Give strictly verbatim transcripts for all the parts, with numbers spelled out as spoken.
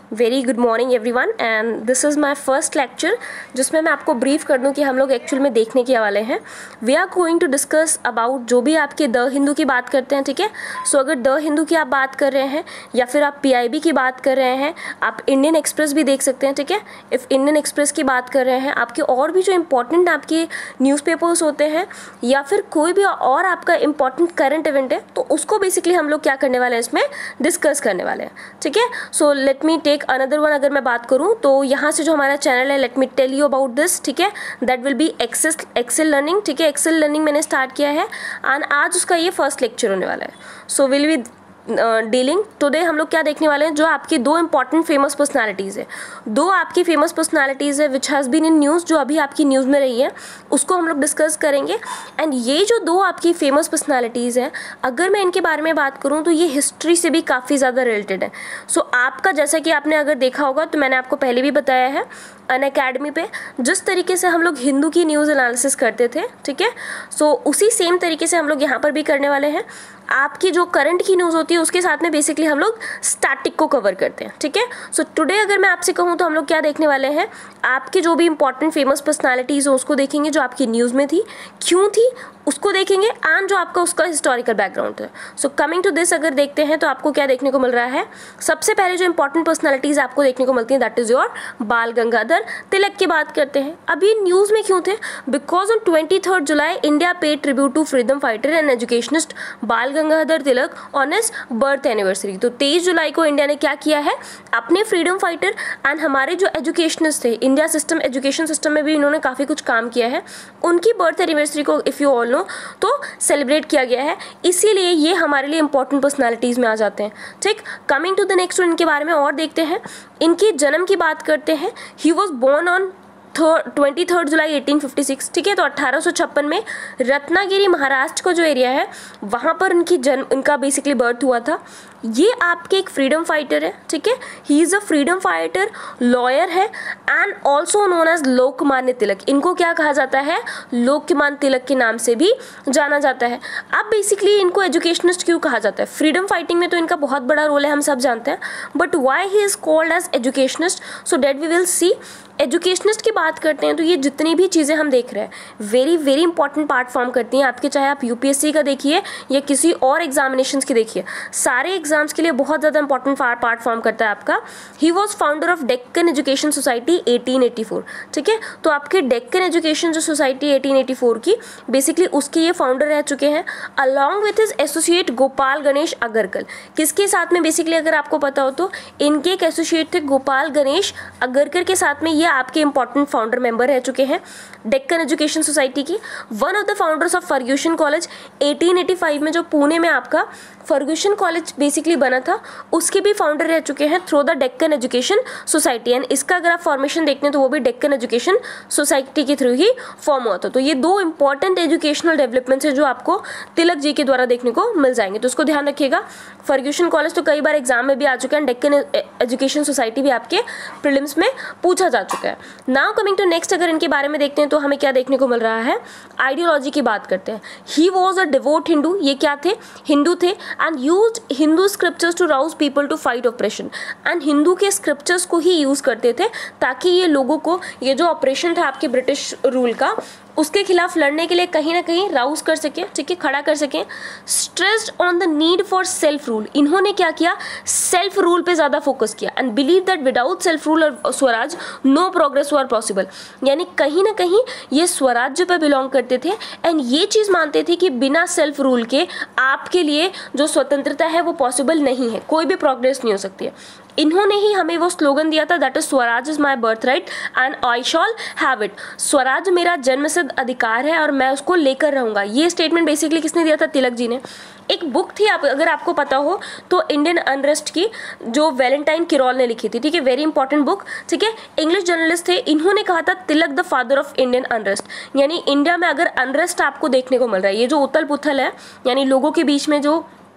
Very good morning everyone and this is my first lecture जिसमें मैं आपको brief कर दूं कि हम लोग एक्चुअल में देखने के वाले हैं। We are going to discuss about जो भी आपके द हिंदू की बात करते हैं, ठीक है। सो अगर द हिंदू की आप बात कर रहे हैं या फिर आप पीआईबी की बात कर रहे हैं, आप इंडियन एक्सप्रेस भी देख सकते हैं, ठीक है। इफ़ इंडियन एक्सप्रेस की बात कर रहे हैं, आपके और भी जो इंपॉर्टेंट आपके न्यूज़पेपर्स होते हैं या फिर कोई भी और आपका इंपॉर्टेंट करंट इवेंट है, तो उसको बेसिकली हम लोग क्या करने वाले हैं, इसमें डिस्कस करने वाले हैं, ठीक है। So let me take another one. अगर मैं बात करूं तो यहाँ से जो हमारा चैनल है, let me tell you about this, ठीक है। That will be access excel learning, ठीक है। एक्सेल लर्निंग मैंने स्टार्ट किया है एंड आज उसका ये फर्स्ट लेक्चर होने वाला है। So will be dealing today हम लोग क्या देखने वाले हैं, जो आपकी दो इंपॉर्टेंट फेमस पर्सनालिटीज़ है, दो आपकी फेमस पर्सनालिटीज़ है which has been in news, जो अभी आपकी न्यूज़ में रही है, उसको हम लोग डिस्कस करेंगे। एंड ये जो दो आपकी फेमस पर्सनालिटीज़ हैं, अगर मैं इनके बारे में बात करूँ तो ये हिस्ट्री से भी काफ़ी ज़्यादा रिलेटेड है। सो so, आपका जैसा कि आपने अगर देखा होगा तो मैंने आपको पहले भी बताया है अनअकैडमी पे जिस तरीके से हम लोग हिंदू की न्यूज़ एनालिसिस करते थे, ठीक है। सो उसी सेम तरीके से हम लोग यहाँ पर भी करने वाले हैं। आपकी जो करंट की न्यूज़ होती है उसके साथ में बेसिकली हम लोग स्टैटिक को कवर करते हैं, ठीक है। सो टुडे अगर मैं आपसे कहूँ तो हम लोग क्या देखने वाले हैं, आपकी जो भी इंपॉर्टेंट फेमस पर्सनालिटीज़ हो उसको देखेंगे, जो आपकी न्यूज़ में थी, क्यों थी उसको देखेंगे, एंड जो आपका उसका हिस्टोरिकल बैकग्राउंड है। सो कमिंग टू दिस अगर देखते हैं तो आपको क्या देखने को मिल रहा है, सबसे पहले जो इंपॉर्टेंट पर्सनालिटीज़ आपको देखने को मिलती हैं दैट इज़ योर बाल गंगाधर तिलक की बात करते हैं। अब ये न्यूज़ में क्यों थे, because on twenty third July India paid tribute to freedom fighter and educationist Bal Gangadhar Tilak on his birth anniversary. तो तेईस जुलाई को इंडिया ने क्या किया है, अपने फ्रीडम फाइटर एंड हमारे जो एजुकेशनिस्ट थे, इंडिया सिस्टम एजुकेशन सिस्टम में भी इन्होंने काफ़ी कुछ काम किया है, उनकी बर्थ एनिवर्सरी को इफ़ यू ऑल नो तो सेलिब्रेट किया गया है, इसीलिए ये हमारे लिए इंपॉर्टेंट पर्सनालिटीज़ में आ जाते हैं, ठीक। कमिंग टू द नेक्स्ट, इनके बारे में और देखते हैं। इनके जन्म की बात करते हैं, he was born on twenty third July eighteen fifty six, ठीक है। तो अट्ठारह सौ छप्पन में रत्नागिरी महाराष्ट्र का जो एरिया है वहाँ पर इनकी जन्म इनका बेसिकली बर्थ हुआ था। ये आपके एक फ्रीडम फाइटर है, ठीक है। He is a freedom fighter, lawyer है and also known as Lokmanya Tilak. इनको क्या कहा जाता है, लोकमान्य तिलक के नाम से भी जाना जाता है। अब बेसिकली इनको एजुकेशनिस्ट क्यों कहा जाता है, फ्रीडम फाइटिंग में तो इनका बहुत बड़ा रोल है, हम सब जानते हैं, but why he is called as educationist, so that we will see. Educationist की बात करते हैं तो ये जितनी भी चीज़ें हम देख रहे हैं very very important part form करती हैं आपके, चाहे आप यूपीएससी का देखिए या किसी और एग्जामिनेशंस की देखिए, सारे एग्जाम्स के लिए बहुत ज़्यादा इंपॉर्टेंट पार्ट फॉर्म करता है आपका। He was founder of Deccan education society eighteen eighty four, ठीक है। तो आपके डेक्कन एजुकेशन जो सोसाइटी एटीन एटी फोर की बेसिकली उसके ये फाउंडर रह चुके हैं, along with his associate Gopal Ganesh Agarkar. किसके साथ में बेसिकली अगर आपको पता हो तो इनके एक एसोसिएट थे गोपाल गणेश अगरकर के साथ में, ये आपके इंपॉर्टेंट फाउंडर मेंबर रह चुके हैं डेक्कन एजुकेशन सोसाइटी की। One of the founders of Fergusson college eighteen eighty five में जो पुणे में आपका फर्ग्यूसन कॉलेज बेसिकली बना था, उसके भी फाउंडर रह चुके हैं through the Deccan education society. And इसका अगर आप फॉर्मेशन देखते हैं तो वो भी डेक्कन एजुकेशन सोसाइटी के थ्रू ही फॉर्म हुआ था। तो ये दो इंपॉर्टेंट एजुकेशनल डेवलपमेंट्स है जो आपको तिलक जी के द्वारा देखने को मिल जाएंगे, तो उसको ध्यान रखिएगा। फर्ग्यूसन कॉलेज तो कई बार एग्जाम में भी आ चुका है, डेक्कन एजुकेशन सोसाइटी भी आपके प्रीलिम्स में पूछा जा चुका है। नाउ कमिंग टू नेक्स्ट, अगर इनके बारे में देखते हैं तो हमें क्या देखने को मिल रहा है, आइडियोलॉजी की बात करते हैं। He was a devout Hindu, ये क्या थे, हिंदू थे, and used Hindu scriptures to rouse people to fight oppression. And Hindu के स्क्रिप्चर्स को ही यूज करते थे ताकि ये लोगों को, ये जो ऑपरेशन था आपके ब्रिटिश रूल का, उसके खिलाफ लड़ने के लिए कहीं ना कहीं राउज कर सकें, ठीक है, खड़ा कर सकें। Stressed on the need for self rule, इन्होंने क्या किया, सेल्फ रूल पे ज़्यादा फोकस किया, and believe that without self rule और Swaraj no progress were possible. यानी कहीं ना कहीं ये स्वराज्य पे बिलोंग करते थे एंड ये चीज़ मानते थे कि बिना सेल्फ रूल के आपके लिए जो स्वतंत्रता है वो पॉसिबल नहीं है, कोई भी प्रोग्रेस नहीं हो सकती है। इन्होंने ही हमें वो स्लोगन दिया था, that is Swaraj is my birthright and I shall have it. Swaraj मेरा जन्मसिद्ध अधिकार है और मैं उसको लेकर रहूँगा। ये स्टेटमेंट बेसिकली किसने दिया था, तिलक जी ने। एक बुक थी, आप अगर आपको पता हो तो इंडियन अनरेस्ट की, जो वैलेंटाइन किरोल ने लिखी थी, ठीक है, वेरी इंपॉर्टेंट बुक, ठीक है। इंग्लिश जर्नलिस्ट थे, इन्होंने कहा था Tilak the father of Indian unrest. यानी इंडिया में अगर अनरेस्ट आपको देखने को मिल रहा है, ये जो उथल पुथल है, यानी लोगों के बीच में जो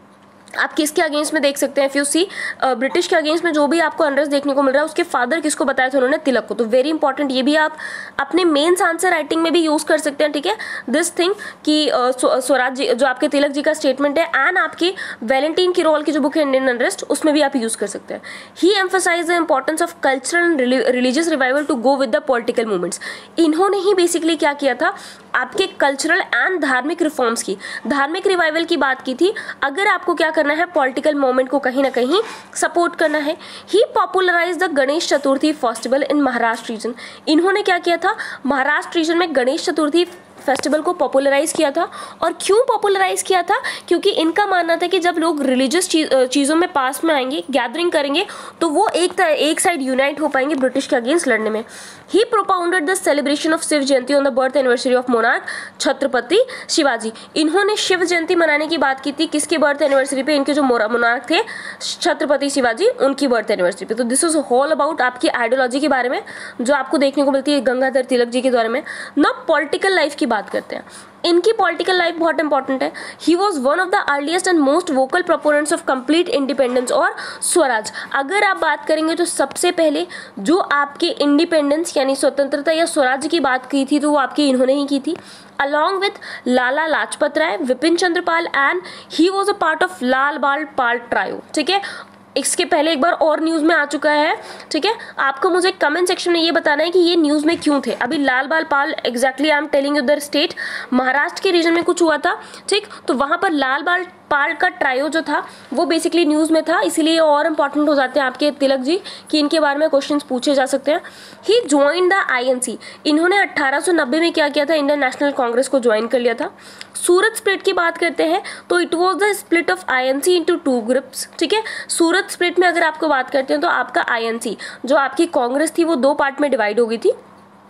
आप किसके अगेंस्ट में देख सकते हैं, इफ यू सी ब्रिटिश के अगेंस्ट में जो भी आपको अनरेस्ट देखने को मिल रहा है उसके फादर किसको बताया था उन्होंने, तिलक को। तो वेरी इंपॉर्टेंट, ये भी आप अपने मेंस आंसर राइटिंग में भी यूज कर सकते हैं, ठीक है, दिस थिंग कि स्वराज जी जो आपके तिलक जी का स्टेटमेंट है एंड आपकी वैलेंटाइन किरोल की जो बुक है इंडियन अनरेस्ट उसमें भी आप यूज कर सकते हैं। He emphasise the importance of cultural and religious revival to go with the political movements. इन्होंने ही बेसिकली क्या किया था, आपके कल्चरल एंड धार्मिक रिफॉर्म्स की, धार्मिक रिवाइवल की बात की थी। अगर आपको क्या करना है, पॉलिटिकल मूवमेंट को कहीं ना कहीं सपोर्ट करना है। He popularise the Ganesh Chaturthi festival in Maharashtra region. इन्होंने क्या किया था, महाराष्ट्र रीजन में गणेश चतुर्थी फेस्टिवल को पॉपुलराइज किया था। और क्यों पॉपुलराइज किया था, क्योंकि इनका मानना था कि जब लोग रिलीजियस चीज़ों में पास में आएंगे, गैदरिंग करेंगे, तो वो एक एक साइड यूनाइट हो पाएंगे ब्रिटिश के अगेंस्ट लड़ने में। He propounded the celebration of Shiv Jayanti on the birth anniversary of monarch Chhatrapati Shivaji. इन्होंने शिव जयंती मनाने की बात की थी, किसके बर्थ एनिवर्सरी पे, इनके जो मोनार्क थे छत्रपति शिवाजी, उनकी बर्थ एनिवर्सरी पे। तो दिस इज ऑल अबाउट आपकी आइडियोलॉजी के बारे में जो आपको देखने को मिलती है गंगाधर तिलक जी के बारे में। ना पॉलिटिकल लाइफ की बात करते हैं, इनकी पॉलिटिकल लाइफ बहुत इंपॉर्टेंट है। He was one of the earliest and most vocal proponents of complete independence और स्वराज। अगर आप बात करेंगे तो सबसे पहले जो आपके इंडिपेंडेंस यानी स्वतंत्रता या स्वराज की बात की थी तो वो आपकी इन्होंने ही की थी, along with Lala Lajpat Rai, Bipin Chandra Pal and he was a part of Lal Bal Pal trio, ठीक है। इसके पहले एक बार और न्यूज़ में आ चुका है, ठीक है। आपको मुझे कमेंट सेक्शन में ये बताना है कि ये न्यूज़ में क्यों थे। अभी Lal Bal Pal exactly I am telling you the state, Maharashtra के रीजन में कुछ हुआ था, ठीक। तो वहाँ पर लाल बाल पाल का ट्रायो जो था वो बेसिकली न्यूज़ में था, इसीलिए और इंपॉर्टेंट हो जाते हैं आपके तिलक जी कि इनके बारे में क्वेश्चंस पूछे जा सकते हैं। He join the INC. इन्होंने अट्ठारह सौ नब्बे में क्या किया था, इंडियन नेशनल कांग्रेस को ज्वाइन कर लिया था। सूरत स्प्लिट की बात करते हैं तो it was the split of INC into two groups, ठीक है। सूरत स्प्लिट में अगर आपको बात करते हैं तो आपका आईएनसी जो आपकी कांग्रेस थी वो दो पार्ट में डिवाइड हो गई थी,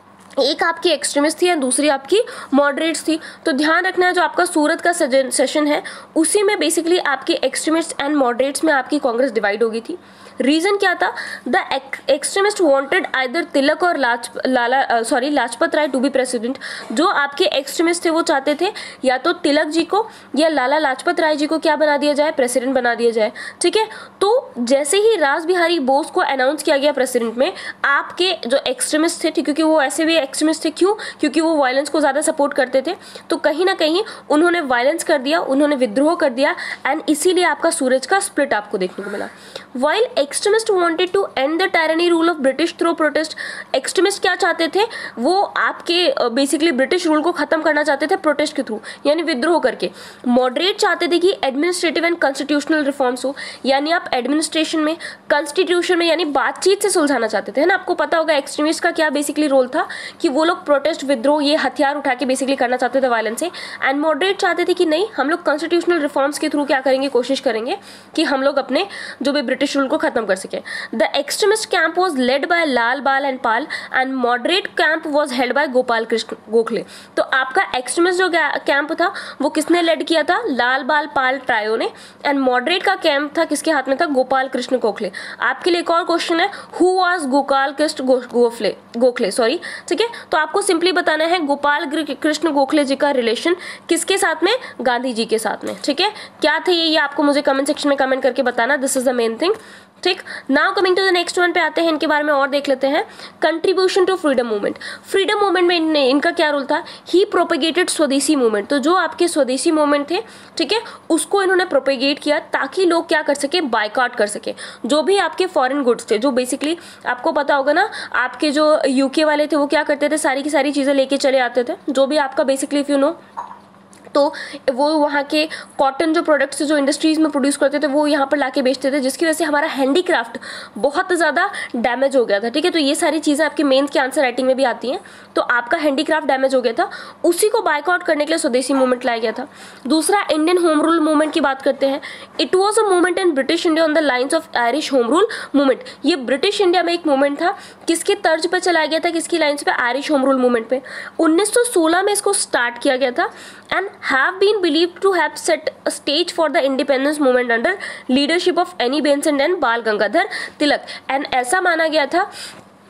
एक आपकी एक्सट्रीमिस्ट थी और दूसरी आपकी मॉडरेट्स थी। तो ध्यान रखना है जो आपका सूरत का सेशन है उसी में बेसिकली आपके एक्सट्रीमिस्ट एंड मॉडरेट्स में आपकी कांग्रेस डिवाइड हो गई थी। रीजन क्या था, the extremist wanted either Tilak और Laj Lala sorry Lajpat Rai to be president. जो आपके एक्सट्रीमिस्ट थे वो चाहते थे या तो तिलक जी को या लाला लाजपत राय जी को क्या बना दिया जाए, प्रेसिडेंट बना दिया जाए, ठीक है। तो जैसे ही रास बिहारी बोस को अनाउंस किया गया प्रेसिडेंट में, आपके जो एक्सट्रीमिस्ट थे, क्योंकि वो ऐसे भी एक्सट्रीमिस्ट थे, क्यों, क्योंकि वो वायलेंस को ज़्यादा सपोर्ट करते थे, तो कहीं ना कहीं उन्होंने वायलेंस कर दिया, उन्होंने विद्रोह कर दिया एंड इसीलिए आपका सूरज का स्प्लिट आपको देखने को मिला। While extremist wanted to end the tyranny rule of British through protest. Extremist क्या चाहते थे, वो आपके बेसिकली ब्रिटिश रूल को खत्म करना चाहते थे प्रोटेस्ट के थ्रू यानी विद्रोह करके। मॉडरेट चाहते थे कि एडमिनिस्ट्रेटिव एंड कॉन्स्टिट्यूशनल रिफॉर्म्स हो, यानी आप एडमिनिस्ट्रेशन में, कॉन्स्टिट्यूशन में यानी बातचीत से सुलझाना चाहते थे, है ना। आपको पता होगा एक्सट्रीमिस्ट का क्या बेसिकली रोल था कि वो लोग प्रोटेस्ट, विद्रोह, ये हथियार उठा के बेसिकली करना चाहते थे वायलेंस से। एंड मॉडरेट चाहते थे कि नहीं, हम लोग कॉन्स्टिट्यूशनल रिफॉर्म्स के थ्रू क्या करेंगे, कोशिश करेंगे कि हम लोग अपने जो भी ब्रिटिश रूल को खत्म कर सके। The extremist camp was led by Lal Bal and Pal and moderate camp was held by Gopal Krishna Gokhale. तो आपका एक्सट्रीमिस्ट जो कैंप था वो किसने लेड किया था, लाल बाल पाल ट्रायो ने, एंड मॉडरेट का कैंप था किसके हाथ में था, गोपाल कृष्ण गोखले। आपके लिए एक और क्वेश्चन है, who was Gopal Krishna Gokhale Gokhale sorry ठीक है। तो आपको सिंपली बताना है गोपाल कृष्ण गोखले जी का रिलेशन किसके साथ में, गांधी जी के साथ में, ठीक है। क्या थे ये ये आपको मुझे कमेंट सेक्शन में कमेंट करके बताना, this is the main thing, ठीक। Now coming to the next one पे आते हैं, इनके बारे में और देख लेते हैं। Contribution to freedom movement. Freedom movement में इन, इनका क्या रोल था, ही प्रोपेगेटेड स्वदेशी मूवमेंट। तो जो आपके स्वदेशी मूवमेंट थे, ठीक है, उसको इन्होंने प्रोपेगेट किया ताकि लोग क्या कर सके, बायकॉट कर सके। जो भी आपके फॉरेन गुड्स थे, जो बेसिकली आपको पता होगा ना, आपके जो यूके वाले थे वो क्या करते थे, सारी की सारी चीज़ें लेके चले आते थे, जो भी आपका बेसिकली इफ यू नो, तो वो वहाँ के कॉटन जो प्रोडक्ट्स जो इंडस्ट्रीज़ में प्रोड्यूस करते थे वो यहाँ पर लाके बेचते थे, जिसकी वजह से हमारा हैंडीक्राफ्ट बहुत ज़्यादा डैमेज हो गया था, ठीक है। तो ये सारी चीज़ें आपके मेंस के आंसर राइटिंग में भी आती हैं। तो आपका हैंडीक्राफ्ट डैमेज हो गया था, उसी को बायकॉट करने के लिए स्वदेशी मूवमेंट लाया गया था। दूसरा, इंडियन होम रूल मूवमेंट की बात करते हैं। It was a movement in British India on the lines of Irish home rule movement. ये ब्रिटिश इंडिया में एक मूवमेंट था, किसके तर्ज पर चलाया गया था, किसकी लाइन्स पे, आयरिश होम रूल मूवमेंट पे। उन्नीस सौ सोलह में इसको स्टार्ट किया गया था and have been believed to have set a stage for the independence movement under leadership of Annie Besant and बाल गंगाधर तिलक। एंड ऐसा माना गया था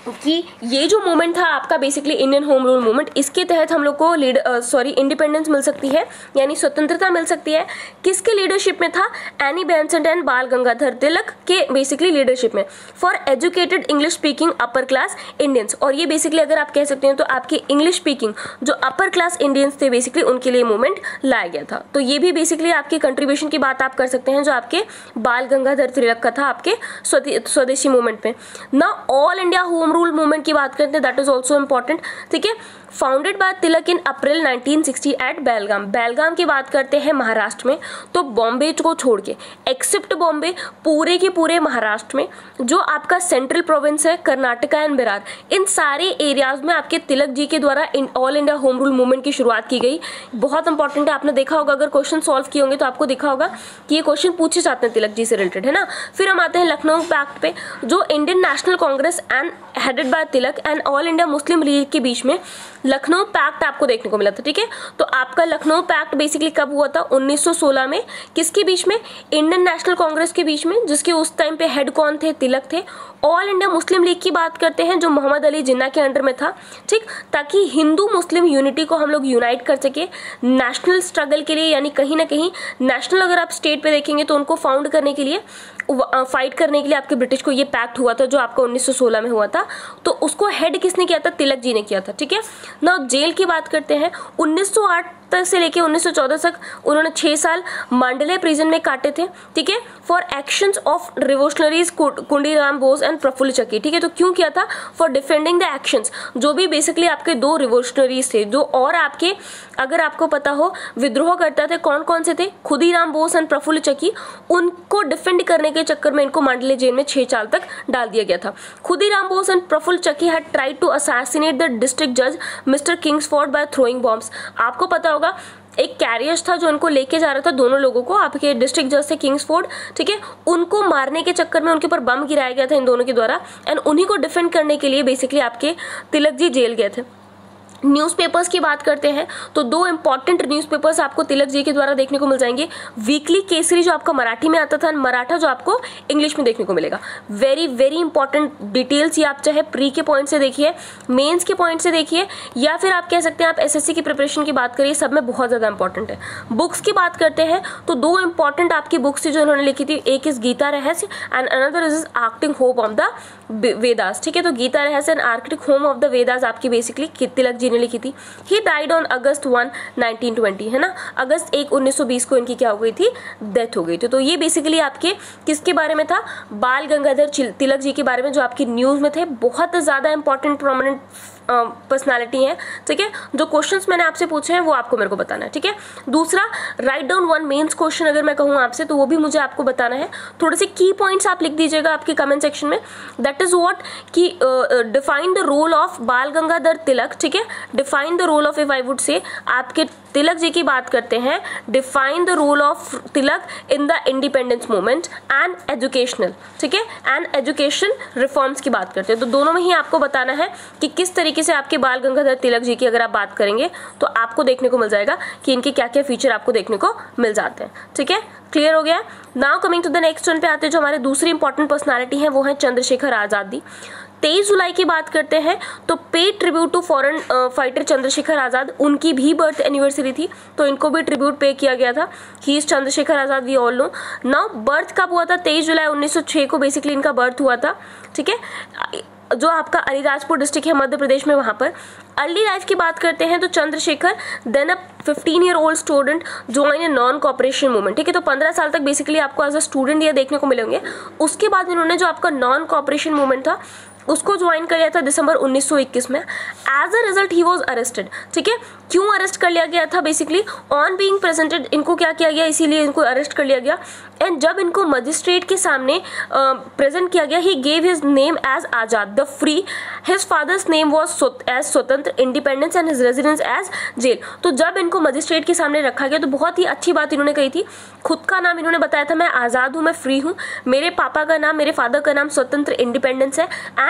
कि ये जो मूवमेंट था आपका basically Indian home rule movement, इसके तहत हम लोग को लीड सॉरी इंडिपेंडेंस मिल सकती है, यानी स्वतंत्रता मिल सकती है। किसके लीडरशिप में था? एनी बेसेंट एंड बाल गंगाधर तिलक के बेसिकली लीडरशिप में, for educated English speaking upper class Indians. और ये बेसिकली अगर आप कह सकते हैं तो आपके इंग्लिश स्पीकिंग जो अपर क्लास इंडियंस थे बेसिकली उनके लिए मूवमेंट लाया गया था। तो ये भी बेसिकली आपके कंट्रीब्यूशन की बात आप कर सकते हैं जो आपके बाल गंगाधर तिलक का था आपके स्वदेशी मूवमेंट में ना। All India home rule movement की बात करते हैं, दैट इज ऑल्सो इंपॉर्टेंट, ठीक है। Founded by Tilak in April nineteen sixty eight Belgaum. Belgaum की बात करते हैं महाराष्ट्र में, तो बॉम्बे को छोड़ के एक्सेप्ट बॉम्बे पूरे के पूरे महाराष्ट्र में जो आपका सेंट्रल प्रोविंस है कर्नाटका एंड बिहार, इन सारे एरियाज में आपके तिलक जी के द्वारा in all India home rule movement की शुरुआत की गई। बहुत इंपॉर्टेंट है, आपने देखा होगा अगर क्वेश्चन सॉल्व किए होंगे तो आपको देखा होगा कि ये क्वेश्चन पूछे जाते हैं तिलक जी से रिलेटेड, है ना। फिर हम आते हैं लखनऊ पैक्ट पे, जो Indian National Congress and headed by Tilak and All India Muslim League के बीच में लखनऊ पैक्ट आपको देखने को मिला था, ठीक है। तो आपका लखनऊ पैक्ट बेसिकली कब हुआ था? उन्नीस सौ सोलह में। किसके बीच में? इंडियन नेशनल कांग्रेस के बीच में, जिसके उस टाइम पे हेड कौन थे? तिलक थे। ऑल इंडिया मुस्लिम लीग की बात करते हैं जो मोहम्मद अली जिन्ना के अंडर में था, ठीक, ताकि हिंदू मुस्लिम यूनिटी को हम लोग यूनाइट कर सके नेशनल स्ट्रगल के लिए, यानी कहीं ना कहीं नेशनल अगर आप स्टेट पे देखेंगे तो उनको फाउंड करने के लिए, फाइट करने के लिए आपके ब्रिटिश को ये पैक्ट हुआ था जो आपका उन्नीस सौ सोलह में हुआ था। तो उसको हेड किसने किया था? तिलक जी ने किया था, ठीक है ना। जेल की बात करते हैं, उन्नीस सौ आठ तक से लेके उन्नीस सौ चौदह तक उन्होंने छह साल मांडले प्रिजन में काटे थे, ठीक है, for actions of revolutionaries Kundiram Bose and Prafulla Chaki, ठीक है। तो क्यों किया था? फॉर डिफेंडिंग द एक्शंस, जो भी बेसिकली आपके दो रिवोल्यूशनरीज थे जो, और आपके अगर आपको पता हो विद्रोह करते थे, कौन कौन से थे? खुदीराम बोस एंड प्रफुल्ल चक्की। उनको डिफेंड करने के चक्कर में इनको मांडले जेल में छह साल तक डाल दिया गया था। Khudiram Bose and Prafulla Chaki had tried to assassinate the district जज mister Kingsford by throwing bombs. आपको पता होगा एक कैरियर था जो उनको लेके जा रहा था दोनों लोगों को, आपके डिस्ट्रिक्ट जज से किंग्सफोर्ड, ठीक है, उनको मारने के चक्कर में उनके ऊपर बम गिराया गया था इन दोनों के द्वारा, एंड उन्हीं को डिफेंड करने के लिए बेसिकली आपके तिलक जी जेल गए थे। न्यूज़पेपर्स की बात करते हैं तो दो इंपॉर्टेंट न्यूज़पेपर्स आपको तिलक जी के द्वारा देखने को मिल जाएंगे। वीकली केसरी जो आपका मराठी में आता था, मराठा जो आपको इंग्लिश में देखने को मिलेगा। वेरी वेरी इंपॉर्टेंट डिटेल्स, ये आप चाहे प्री के पॉइंट से देखिए, मेंस के पॉइंट से देखिए, या फिर आप कह सकते हैं आप एसएससी की प्रिपरेशन की बात करिए, सब में बहुत ज़्यादा इंपॉर्टेंट है। बुक्स की बात करते हैं तो दो इंपॉर्टेंट आपकी बुक्स थी जो उन्होंने लिखी थी, एक is Gita Rahasya and another is Arctic home of the Vedas, ठीक है। तो Gita Rahasya and Arctic home of the Vedas आपकी बेसिकली तिलक जी ने लिखी थी। He died on August one nineteen twenty, है ना, अगस्त एक उन्नीस सौ बीस को इनकी क्या हो गई थी? डेथ हो गई थी। तो ये बेसिकली आपके किसके बारे में था? बाल गंगाधर तिलक जी के बारे में, जो आपकी न्यूज में थे, बहुत ज्यादा इंपॉर्टेंट प्रोमिनेंट पर्सनालिटी है, ठीक है। जो क्वेश्चंस मैंने आपसे पूछे हैं वो आपको मेरे को बताना है, ठीक है। दूसरा, write down one mains question अगर मैं कहूँ आपसे तो वो भी मुझे आपको बताना है। थोड़े से की पॉइंट्स आप लिख दीजिएगा आपके कमेंट सेक्शन में। दैट इज व्हाट कि define the role of Bal Gangadhar Tilak, ठीक है, define the role of, if I would say आपके तिलक जी की बात करते हैं, define the role of Tilak in the independence movement and educational, ठीक है, एंड एजुकेशन रिफॉर्म्स की बात करते हैं। तो दोनों में ही आपको बताना है कि किस तरीके से आपके बाल गंगाधर तिलक जी की अगर आप बात करेंगे तो आपको देखने को मिल जाएगा कि इनके क्या क्या फीचर आपको देखने को मिल जाते हैं, ठीक है। क्लियर हो गया। Now coming to the next one पे आते हैं, जो हमारे दूसरी इंपॉर्टेंट पर्सनालिटी है वो है चंद्रशेखर आजादी। तेईस जुलाई की बात करते हैं तो pay tribute to foreign fighter Chandrashekhar Azad, उनकी भी बर्थ एनिवर्सरी थी तो इनको भी ट्रिब्यूट पे किया गया था। He is Chandrashekhar Azad, we all know. Now birth कब हुआ था? तेईस जुलाई उन्नीस सौ छह को बेसिकली इनका बर्थ हुआ था, ठीक है, जो आपका अलीराजपुर डिस्ट्रिक्ट है मध्य प्रदेश में, वहां पर। अर्ली लाइफ की बात करते हैं तो Chandrashekhar then a fifteen year old student join a non cooperation movement, ठीक है। तो पंद्रह साल तक बेसिकली आपको एज अ स्टूडेंट ये देखने को मिलेंगे। उसके बाद इन्होंने जो आपका नॉन कॉपरेशन मूवमेंट था उसको ज्वाइन कर लिया था दिसंबर उन्नीस सौ इक्कीस में। As a result he was arrested, ठीक है। क्यों अरेस्ट कर लिया गया था? बेसिकली ऑन बीइंग प्रेजेंटेड इनको क्या किया गया, इसीलिए इनको अरेस्ट कर लिया गया। एंड जब इनको मजिस्ट्रेट के सामने प्रेजेंट uh, किया गया, he gave his name as Azad the free, his father's name was as Swatantra independence and his residence as jail. तो जब इनको मजिस्ट्रेट के सामने रखा गया तो बहुत ही अच्छी बात इन्होंने कही थी। खुद का नाम इन्होंने बताया था, मैं आजाद हूँ, मैं फ्री हूँ, मेरे पापा का नाम, मेरे फादर का नाम स्वतंत्र इंडिपेंडेंस है, एंड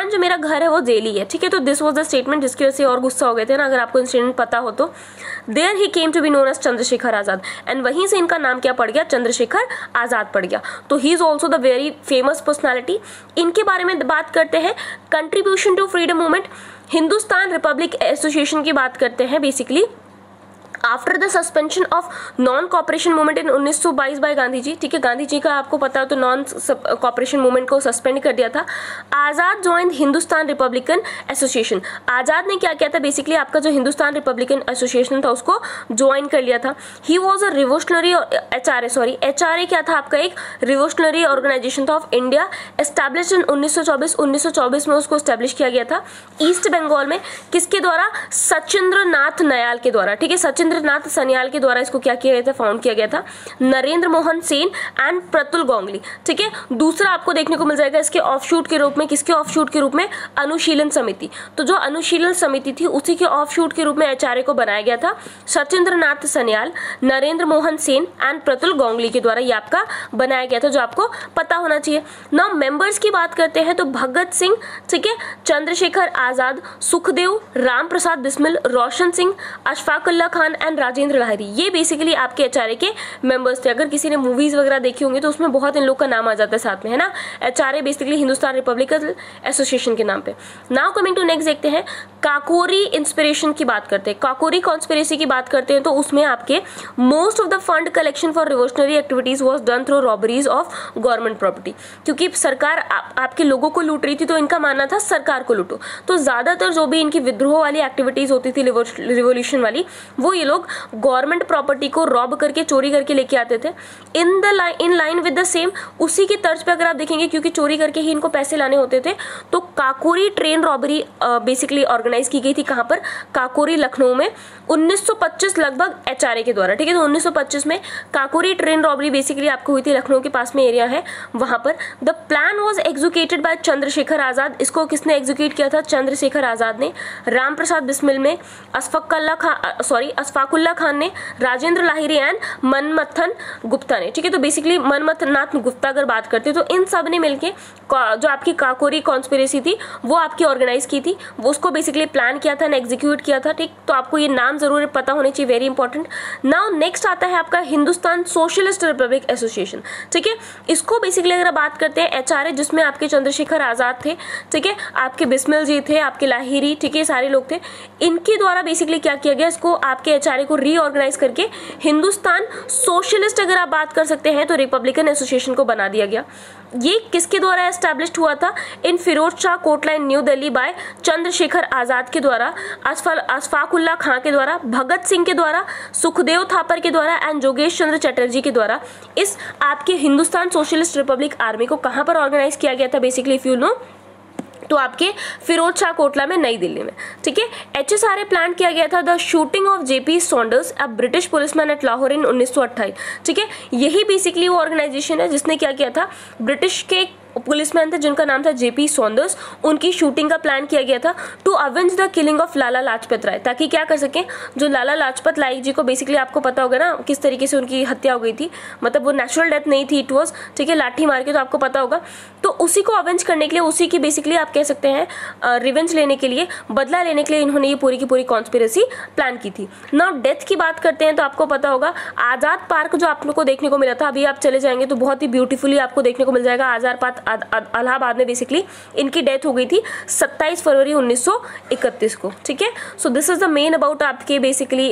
एंड जो मेरा घर है वो जेली है, ठीक है। तो दिस वाज द स्टेटमेंट जिसकी वजह से और गुस्सा हो गए थे ना, अगर आपको इंसिडेंट पता हो तो। There he came to be known as Chandrashekhar Azad, and वहीं से इनका नाम क्या पड़ गया, चंद्रशेखर आजाद पड़ गया। तो he is also the very famous personality. इनके बारे में बात करते हैं, contribution to freedom movement, Hindustan Republic Association की बात करते हैं basically. After the suspension of non cooperation movement in उन्नीस सौ बाईस बाय गांधी जी, ठीक है, गांधी जी का आपको पता हो तो नॉन कॉपरेशन मूवमेंट को सस्पेंड कर दिया था। Azad join Hindustan Republican Association, Azad ने क्या किया था बेसिकली, आपका जो हिंदुस्तान रिपब्लिकन एसोसिएशन था उसको ज्वाइन कर लिया था। He was a revolutionary H R A sorry H R A क्या था आपका, एक रिवोल्यूशनरी ऑर्गेनाइजेशन था ऑफ इंडिया, एस्टैब्लिश्ड इन उन्नीस सौ चौबीस उन्नीस सौ चौबीस में उसको एस्टैब्लिश किया गया था ईस्ट बंगाल में। किसके द्वारा, सचिंद्र नाथ नयाल के द्वारा, ठीक है, सचिंद्र नाथ सन्याल के द्वारा इसको क्या किया गया था, फाउंड किया गया था। नरेंद्र मोहन सेन एंड प्रतुल गोंगली, ठीक है। दूसरा आपको देखने को मिल जाएगा इसके ऑफशूट के रूप में, किसके ऑफशूट के रूप में, अनुशीलन समिति। तो जो अनुशीलन समिति थी उसी के ऑफशूट के रूप में एचआरए को बनाया गया था सचिंद्र नाथ सन्याल, नरेंद्र मोहन सेन एंड प्रतुल गोंगली के द्वारा ये आपका बनाया गया था, जो आपको पता होना चाहिए। नाउ मेंबर्स की बात करते हैं तो भगत सिंह, ठीक है, चंद्रशेखर आजाद, सुखदेव, राम प्रसाद बिस्मिल, रोशन सिंह, अशफाकुल्ला खान एंड राजेंद्र लाहिरी, ये बेसिकली आपके एचआरए के मेंबर्स थे। अगर किसी ने मूवीज वगैरह देखी होंगी तो उसमें बहुत इन लोग का नाम आ जाता है साथ में, है ना। HRA basically Hindustan Republican Association के नाम पे। नाउ कमिंग टू नेक्स्ट देखते हैं, काकोरी इंस्पिरेशन की बात करते हैं, काकोरी कॉन्स्पिरेसी की बात करते हैं तो उसमें आपके most of the fund collection for revolutionary activities was done through robberies of government property, क्योंकि सरकार आ, आपके लोगों को लूट रही थी तो इनका मानना था सरकार को लूटो। तो ज्यादातर जो भी इनकी विद्रोह वाली एक्टिविटीज होती थी रिवोल्यूशन वाली, वो ये लोग गवर्नमेंट प्रॉपर्टी को रॉब करके चोरी करके लेके आते थे। In the line in line with the same, उसी की तर्ज पे अगर आप देखेंगे, क्योंकि चोरी करके ही इनको पैसे लाने होते थे, तो Kakori train robbery basically organize की गई थी। कहां पर, काकोरी लखनऊ में उन्नीस सौ पच्चीस लगभग एचआरए के द्वारा, ठीक है। तो उन्नीस सौ पच्चीस में काकोरी ट्रेन रॉबरी बेसिकली आपको हुई थी, लखनऊ के पास में एरिया है वहां पर। The plan was executed by Chandrashekhar Azad, इसको किसने एग्जीक्यूट किया था, चंद्रशेखर आजाद ने। राम प्रसाद बिस्मिल में, अशफाकुल्ला खान सॉरी अशफाकुल्ला खान ने, राजेंद्र लाहिरी एंड मनमथन गुप्ता ने, ठीक है। तो बेसिकली मनमथन नाथ गुप्ता अगर बात करते हैं तो इन सब ने मिलके जो आपकी काकोरी कॉन्स्पिरेसी थी वो आपकी ऑर्गेनाइज की थी, वो उसको बेसिकली प्लान किया था एंड एग्जीक्यूट किया था, ठीक। तो आपको ये नाम जरूर पता होने चाहिए, वेरी इंपॉर्टेंट। नाउ नेक्स्ट आता है आपका हिंदुस्तान सोशलिस्ट रिपब्लिक एसोसिएशन, ठीक है। इसको बेसिकली अगर बात करते हैं एचआरए, जिसमें आपके चंद्रशेखर आजाद थे, ठीक है, आपके बिस्मिल जी थे, आपके लाहिरी, ठीक है, सारे लोग थे। इनके द्वारा बेसिकली क्या किया गया, इसको आपके एचआरए को रीऑर्गेनाइज करके हिंदुस्तान सोशलिस्ट अगर आप बात कर सकते हैं तो रिपब्लिकन एसोसिएशन को बना दिया गया। ये किसके द्वारा एस्टैब्लिश्ड हुआ था, in Firoz Shah Kotla in New Delhi by Chandrashekhar Azad के द्वारा, अशफाकुल्ला खान के द्वारा, भगत सिंह के द्वारा, सुखदेव थापर के द्वारा एंड जोगेश चंद्र चटर्जी के द्वारा। इस आपके हिंदुस्तान सोशलिस्ट रिपब्लिक आर्मी को कहां पर ऑर्गेनाइज किया गया था बेसिकली, इफ यू नो, तो आपके फिरोज शाह कोटला में, नई दिल्ली में, ठीक है। एचएसआरए प्लान किया गया था the shooting of JP Saunders, a British policeman at Lahore in उन्नीस सौ अट्ठाईस, ठीक है। यही बेसिकली वो ऑर्गेनाइजेशन है जिसने क्या किया था, ब्रिटिश के पुलिसमैन थे जिनका नाम था जेपी सॉन्डर्स, उनकी शूटिंग का प्लान किया गया था to avenge the killing of Lala Lajpat Rai, ताकि क्या कर सकें, जो लाला लाजपत राय जी को बेसिकली आपको पता होगा ना किस तरीके से उनकी हत्या हो गई थी, मतलब वो नेचुरल डेथ नहीं थी, इट वाज, ठीक है, लाठी मार के, तो आपको पता होगा। तो उसी को अवेंज करने के लिए, उसी की बेसिकली आप कह सकते हैं रिवेंज लेने के लिए, बदला लेने के लिए इन्होंने ये पूरी की पूरी कॉन्स्पिरेसी प्लान की थी। नाउ डेथ की बात करते हैं तो आपको पता होगा आजाद पार्क जो आप लोग को देखने को मिला था, अभी आप चले जाएंगे तो बहुत ही ब्यूटीफुली आपको देखने को मिल जाएगा, आजाद पार्क इलाहाबाद में बेसिकली इनकी डेथ हो गई थी सत्ताईस फरवरी उन्नीस सौ इकतीस को, ठीक है। So this is the main about आपके बेसिकली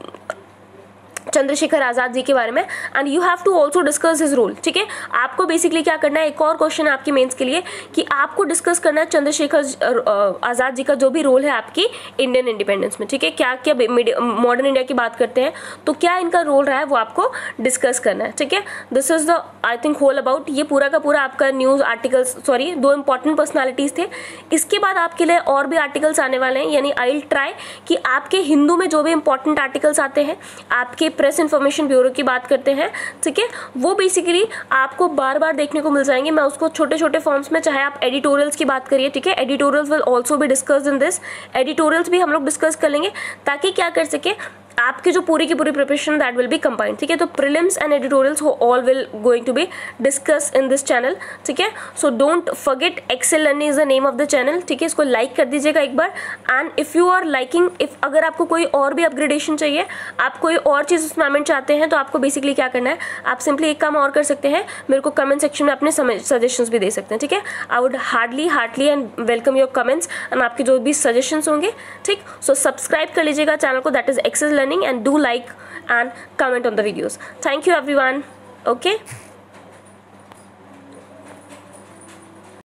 चंद्रशेखर आजाद जी के बारे में, and you have to also discuss his role, ठीक है। आपको बेसिकली क्या करना है, एक और क्वेश्चन है आपके मेंस के लिए कि आपको डिस्कस करना है चंद्रशेखर आजाद जी का जो भी रोल है आपकी इंडियन इंडिपेंडेंस में, ठीक है। क्या क्या मॉडर्न इंडिया की बात करते हैं तो क्या इनका रोल रहा है वो आपको डिस्कस करना है, ठीक है। This is the I think whole about, ये पूरा का पूरा आपका न्यूज आर्टिकल्स, सॉरी दो इंपॉर्टेंट पर्सनैलिटीज थे। इसके बाद आपके लिए और भी आर्टिकल्स आने वाले हैं, यानी आई विल ट्राई कि आपके हिंदू में जो भी इंपॉर्टेंट आर्टिकल्स आते हैं, आपके प्रेस इंफॉर्मेशन ब्यूरो की बात करते हैं, ठीक है, वो बेसिकली आपको बार बार देखने को मिल जाएंगे। मैं उसको छोटे छोटे फॉर्म्स में, चाहे आप एडिटोरियल्स की बात करिए, ठीक है, editorials will also be discussed in this, editorials भी हम लोग डिस्कस कर लेंगे ताकि क्या कर सके आपकी जो पूरी की पूरी preparation that will be combined, ठीक है। तो प्रीलिम्स एंड एडिटोरियल्स हो all will going to be discuss in this channel, ठीक है। So don't forget Excel Learning is the name of the channel, ठीक है। इसको लाइक कर दीजिएगा एक बार। And if you are liking, if अगर आपको कोई और भी अपग्रेडेशन चाहिए, आप कोई और चीज़ उसमें अमेंट चाहते हैं, तो आपको बेसिकली क्या करना है, आप सिंपली एक काम और कर सकते हैं, मेरे को कमेंट सेक्शन में अपने सजेशंस भी दे सकते हैं, ठीक है। I would hardly hardly and welcome your comments and आपके जो भी सजेशंस होंगे, ठीक। सो सब्सक्राइब कर लीजिएगा चैनल को, that is Excel Learning, and do like and comment on the videos. Thank you everyone. Okay.